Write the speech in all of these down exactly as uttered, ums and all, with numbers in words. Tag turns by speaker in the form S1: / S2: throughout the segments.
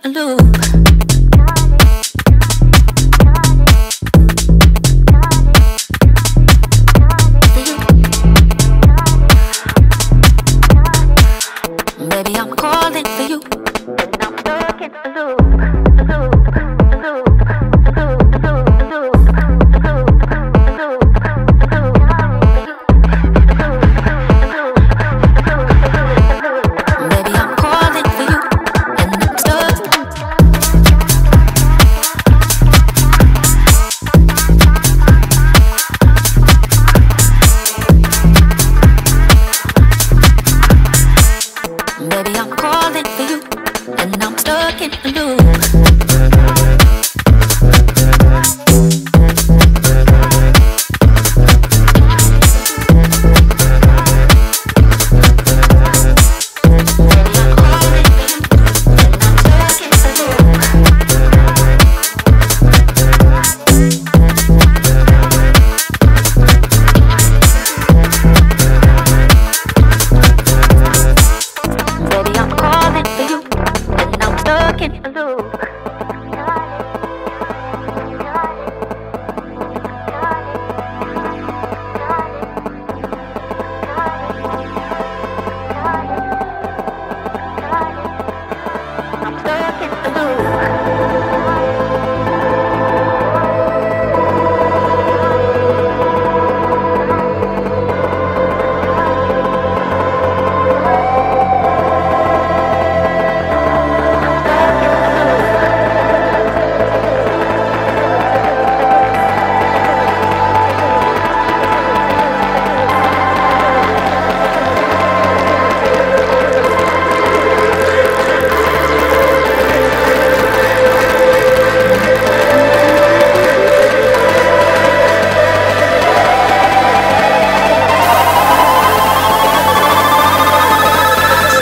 S1: a loop. Baby, I'm calling for you, and I'm stuck in a loop, a loop, a loop, a loop, a loop, a loop, a loop, a loop. Baby, I'm calling for you, and I'm stuck. Baby, I'm calling for you, and I'm stuck in a loop.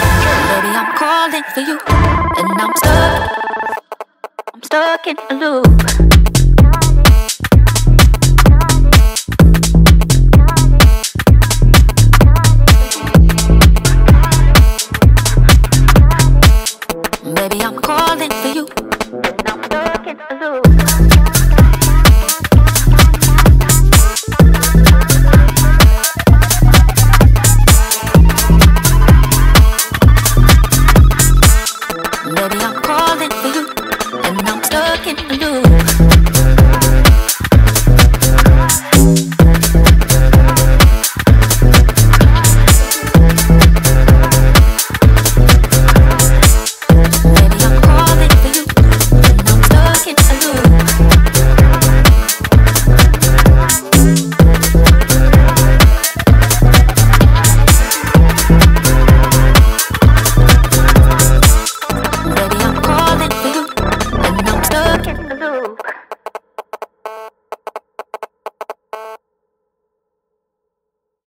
S1: For you, and I'm stuck, I'm stuck in a loop.